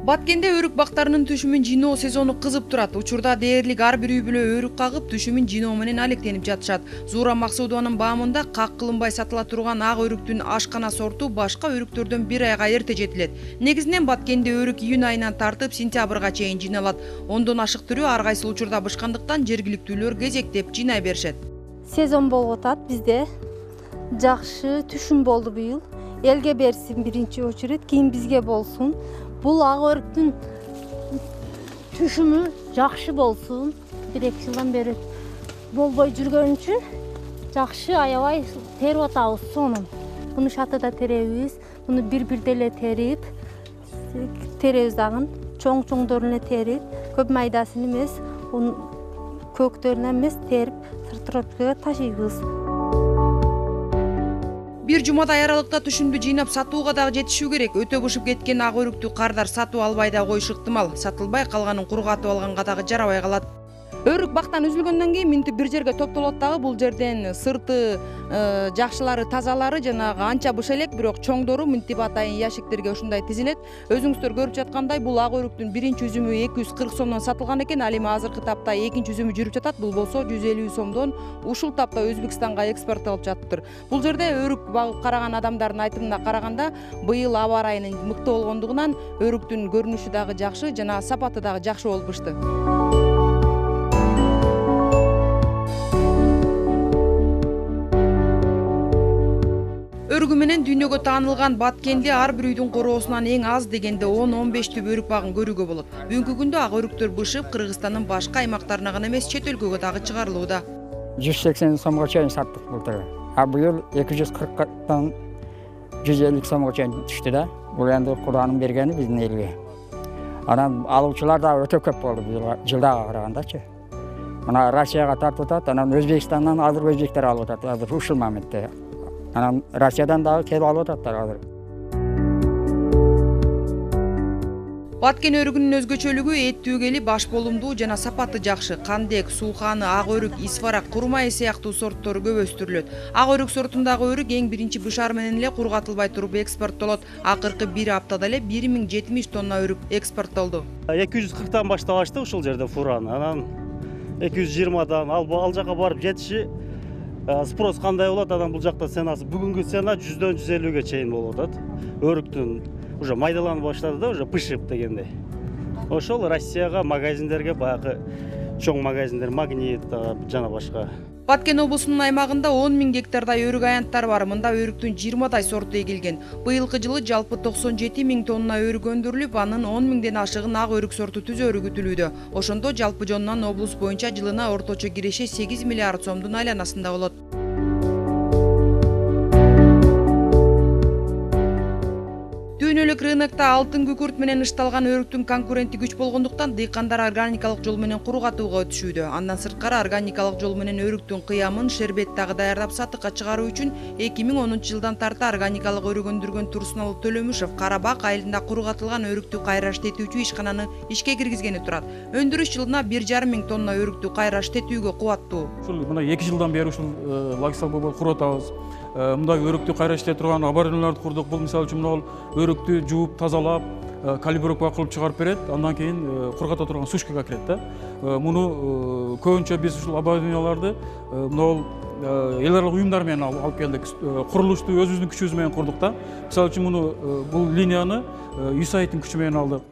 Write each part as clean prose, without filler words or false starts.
Баткенде өрүк бактарынын түшүмүн жиноо сезону кызып турат. Учурда дээрлик ар бир үй бүлө өрүк кагып, түшүмүн жиноо менен алектенип жатышат. Зура Максудованын баамында как кылынбай сатыла турган ак өрүктүн ашкана сорту башка өрүктөрдөн бир айга эрте жетилет. Негизинен Баткенде өрүк июнь айынан тартып сентябрга чейин жиналат. Ондон ашык түрү ар кайсыл учурда бышкандыктан жергиликтүүлөр кезектеп жинай беришет. Сезон болуп атат бизде. Жакшы түшүм болду быйыл. Элге берсин биринчи очередь, кийин бизге болсун. Бул ак өрүктүн түшүмү жакшы болсун. 1-2 жылдан бери болбой жүргөн үчүн жакшы аябай терип атабыз сонун. Буну шатыда теребиз, буну бир-бирде эле теребиз дагы. Чоң-чоңдорун эле терип, көп майдасын эмес, көктөрүнөн эмес терип, сыртырөткөгө ташыйбыз. Бир жумадай аралыкта түшүмдү жыйнап сатууга дагы жетишүү керек. Өтө бышып кеткен ак өрүктү кардар сатып албай да коюшу ыктымал. Сатылбай калганын кургатып алганга дагы жарабай калат. Өрүк бактан үзүлгөндөн кийин минтип бир жерге топтолот дагы. Бул жерден сырты, жакшылары, тазалары жанагы анча быш элек, бирок чоңдору минтип атайын ящиктерге ушундай тизилет. Өзүңүздөр көрүп жаткандай, бул ак өрүктүн биринчи үзүмү 240 сомдон сатылган экен. Ал эми азыркы тапта экинчи үзүмү жүрүп жатат. Бул болсо 150 сомдон ушул тапта Өзбекстанга экспорттолуп жатыптыр. Бул жерде өрүк багып караган адамдардын айтымына караганда, быйыл аба ырайынын мыкты болгондугунан өрүктүн көрүнүшү дагы жакшы, жана сапаты дагы жакшы болуп бышты. Өрүгү менен дүйнөгө таанылган Баткенде ар бир үйдүн короосунан эң аз дегенде 10-15 түп өрүк багын көрүүгө болот. Бүгүнкү күндө ак өрүктөр бышып, Кыргызстандын башка аймактарына гана эмес, чет өлкөгө дагы чыгарылууда. 180 сомго чейин саттык былтыр. А быйыл 240-тан 150 сомго чейин түштү да. Бул эми Куданын бергени биздин элге. Анан алуучулар да өтө көп болду жылдага карагандачы. Мына Россияга тартып атат, анан Өзбекстандан азыр өзбектер алып атат, азыр ушул моментте. Анан Россиядан дагы келип алып ататтар азыр. Баткен өрүгүнүн өзгөчөлүгү эттүү кели баш болумдуу жана сапаты жакшы. Кандек, сууханы, ак өрүк, исфарак, курмай сыяктуу сорттору көп өстүрүлөт. Ак өрүк сортундагы өрүк эң биринчи бышар менен эле кургатылбай туруп экспорттолот. Акыркы 1 аптада эле 1070 тонна өрүк экспорттолду. 240тан башталышты ушул жерде фураны. Анан 220дан ал жака барып жетиши спрос кандай болот, анан бул жакта ценасы бүгүнкү цена 100дөн 150ге чейин болуп атат. Өрүктүн уже майдаланып баштады да, уже пышып дегендей. Ошол Россияга, магазиндерге, баягы чоң магазиндер, Магнит жана башка. Баткен облусунун аймагында 10 000 гектардай өрүк аянттар бар. Мында өрүктүн 20дай сорту эгилген. Быйылкы жылы жалпы 97 000 тонна өрүк өндүрүлүп, анын 10 000ден ашыгын ак өрүк сорту түзөрү күтүлүүдө. Ошондо жалпы жонунан облус боюнча жылына орточо киреше 8 миллиард сомдун айланасында болот. Дүйнөлүк рынокто алтын күкүрт менен ышталган өрүктүн конкуренти күч болгондуктан дыйкандар органикалык жол менен кургатууга өтүшүүдө. Андан сырткары органикалык жол менен өрүктүн кыямын, шербет дагы даярдап сатыкка чыгаруу үчүн 2010 жылдан тарта органикалык өрүк өндүргөн Турсуналы Төлөмүшев Карабак айылында кургатылган өрүктү кайра иштетүүчү ишкананы ишке киргизгени турат. Өндүрүш жылына 1,5 миң тонна өрүктү кайра иштетүүгө кубаттуу. Ушул мына 2 жылдан бери ушул лагерь болуп кургатабыз. Мындай өрүктү кайра иштете турган оборудованияларды курдук. Бул мисалы үчүн мына өрүктү жууп, тазалап, калибровка кылып чыгарып берет. Андан кийин кургата турган сушкага кирет да. Муну көбүнчө биз ушул оборудованияларды мына эл аралык уюмдар менен алып келдик. Курулушту өзүбүздүн күчүбүз менен курдук да. Мисалы үчүн муну бул линияны USAIDтин күчү менен алдык.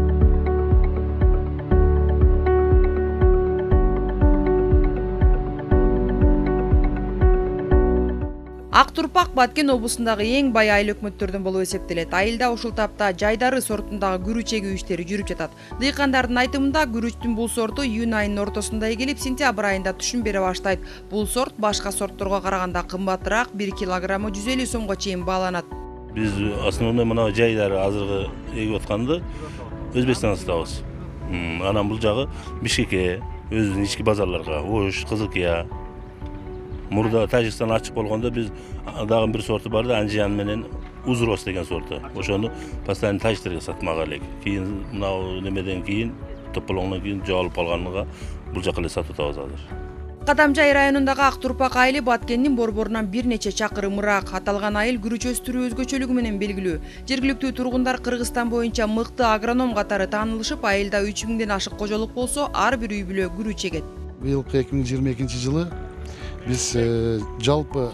Ак турпак Баткен облусундагы эң бай айыл өкмөттөрдөн болуп эсептелет. Айылда ушул тапта жайдары сортундагы күрүч эгүү иштери жүрүп жатат. Дыйкандардын айтымында күрүчтүн бул сорту июнь айынын ортосунда эгилип, сентябрь айында түшүм бере баштайт. Бул сорт башка сортторго караганда кымбатыраак, 1 килограммы 150 сомго чейин бааланат. Биз основной мына жайдары азыркы эгип атканды Өзбекстандан сатабыз. Анан бул жагы Бишкекке, өзүбүздүн ички базарларга, Ош, Кызылкия. Мурда Тажикстан ачык болгондо биз дагы бир сорту бар да, Анжиян менен Узрос деген сорту. Ошону постоянно тажиктерге сатмак элек. Кийин мына немеден кийин, тополоңдон кийин жоголуп калганга бул жака эле сатып атабыз азыр. Кадамжай районундагы Ак Турпак айылы Баткендин борборунан бир нече чакырым ыраак. Аталган айыл күрүч өстүрүү өзгөчөлүгү менен белгилүү. Жергиликтүү тургундар Кыргызстан боюнча мыкты агроном катары таанылышып, айылда 3000ден ашык кожолук болсо, ар бир үй бүлө күрүч эгет. Быйылкы 2022 жылы биз жалпы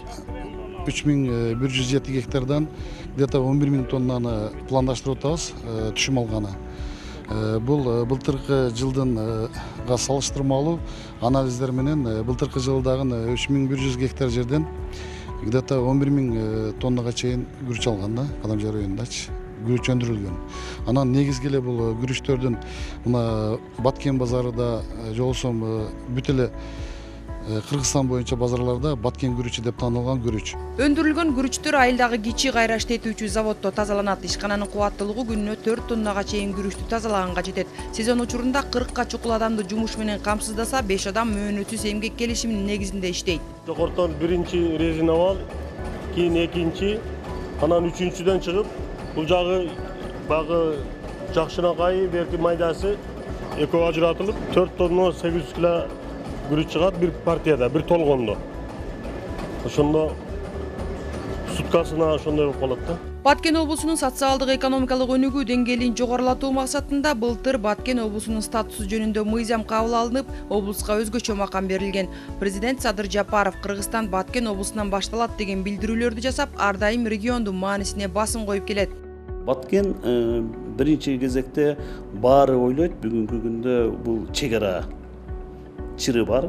3107 гектардан где-то 11 000 тоннаны пландаштырып атабыз, түшүм алганы. Бул былтыркы жылдынга салыштырмалуу анализдер менен былтыркы жылдагы 3100 гектар жерден где-то 11 000 тоннага чейин күрүч алган да, Кадамжай районундачы күрүч өндүрүлгөн. Анан негизги эле бул күрүчтөрдүн мына Баткен базарында жолсом бүт эле Кыргызстан боюнча базарларда Баткен күрүчү деп таанылган күрүч. Өндүрүлгөн күрүчтөр айылдагы кичи кайраш тетүүчү заводдо тазаланат. Ишкананын кубаттуулугу күнүнө 4 тоннага чейин күрүчтү тазалаганга жетет. Сезон учурунда 40ка чукул адамды жумуш менен камсыздаса, 5 адам мөөнөтсүз эмгек келишиминин негизинде иштейт. Жогортон биринчи резина бал, кийин экинчи, анан үчүнчүдөн чыгып, бул жагы багы жакшынакай, берки майдасы экөө ажыратылып 4 тонна 800 кг күрүч чыгат bir партияда, bir толгондо. Ошондо суткасына ошондой болуп калат да. Баткен облусунун социалдык экономикалык өнүгүү деңгээлин жогорулатуу максатында былтыр Баткен облусунун статусу жөнүндө мыйзам кабыл алынып, облуска өзгөчө макам берилген. Президент Садыр Жапаров Кыргызстан Баткен облусунан башталат деген билдирүүлөрдү жасап, ар дайым региондун маанисине басым коюп келет. Баткен биринчи кезекте баары ойлойт, бүгүнкү күндө бул чек ара чыры бар.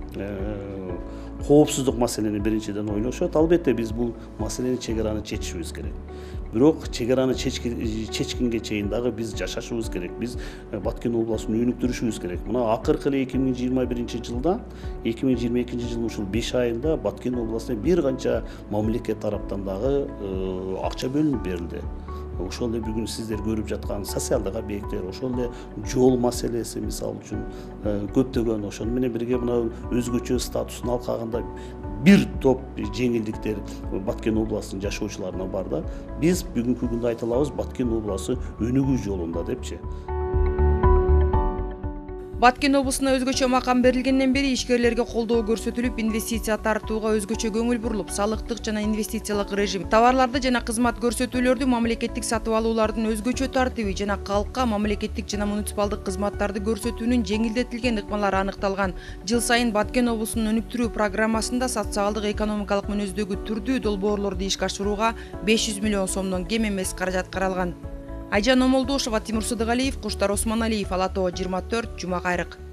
Коопсуздук маселени биринчиден ойлошот. Албетте биз бул маселени чек араны чечишибиз керек. Бирок чек араны чечкенге чейин дагы биз жашашыбыз керек. Биз Баткен областын өнүктүрүшүбүз керек. Мына акыркы 2021 жылда, 2022 жылдын ушул 5 айында Баткен областына бир канча мамлекет тараптан дагы акча бөлүнүп берилди. Ошол эле бүгүн сиздер көрүп жаткан социалдык объекттер, ошол эле жол маселеси мисалы үчүн көптөгөн ошону менен бирге мына өзгөчө статустун алкагында бир топ жеңилдиктер Баткен областынын жашоочуларына бар да. Биз бүгүнкү күндө айта алабыз Баткен областы өнүгүү жолунда депчи. Баткен облусуна өзгөчө макам берилгенден бери ишкерлерге колдоо көрсөтүлүп, инвестиция тартууга өзгөчө көңүл бурулуп, салыктык жана инвестициялык режим, товарларды жана кызмат көрсөтүүлөрдү, мамлекеттик сатып алуулардын өзгөчө тартиби жана калкка мамлекеттик жана муниципалдык кызматтарды көрсөтүүнүн жеңилдетилген ыкмалары аныкталган. Жыл сайын Баткен облусунун өнүктүрүү программасында социалдык экономикалык мүнөздөгү түрдүү долбоорлорду ишке ашырууга 500 миллион сомдон кем эмес каражат каралган. Айжан Омолдошова, Тимур Сыдыгалиев, Куштар Осмоналиев, Ала Тоо 24, Жума Кайрык.